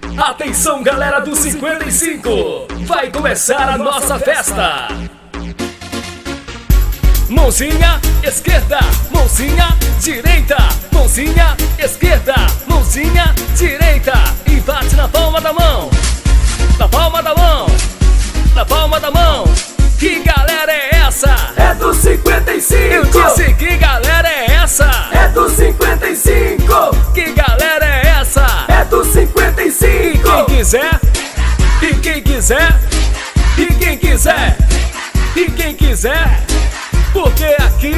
Atenção, galera do 55, vai começar a nossa festa. Mãozinha esquerda, mãozinha direita, mãozinha esquerda, mãozinha direita, e bate na palma da mão, na palma da mão, na palma da mão. Que galera é essa? É do 55. Eu disse que galera é essa? É do 55. Que galera é essa? É do 55. E quem quiser, e quem quiser, e quem quiser, e quem quiser, porque aqui,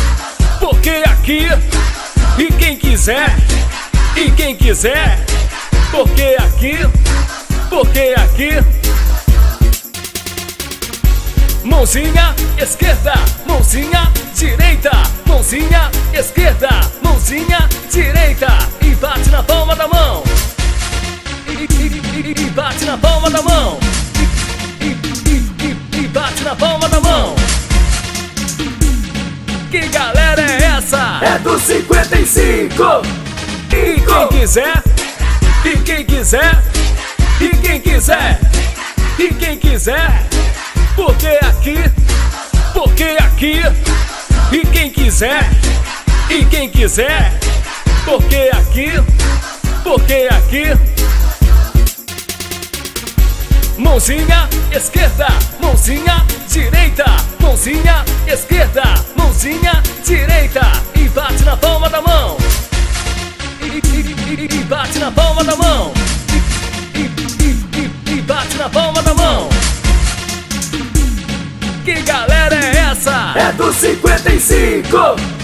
e quem quiser, e quem quiser, porque aqui. Mãozinha esquerda, mãozinha direita, mãozinha esquerda, mãozinha direita, e bate na palma da mão, e bate na palma da mão, e bate na palma da mão. Que galera é essa? É do 55. E quem quiser, e quem quiser, e quem quiser, e quem quiser, porque aqui, e quem quiser, e quem quiser, porque aqui. Mãozinha esquerda, mãozinha direita, mãozinha esquerda, mãozinha direita, e bate na palma da mão, e bate na palma da mão, e bate na palma da mão. Que galera é essa? É do 55.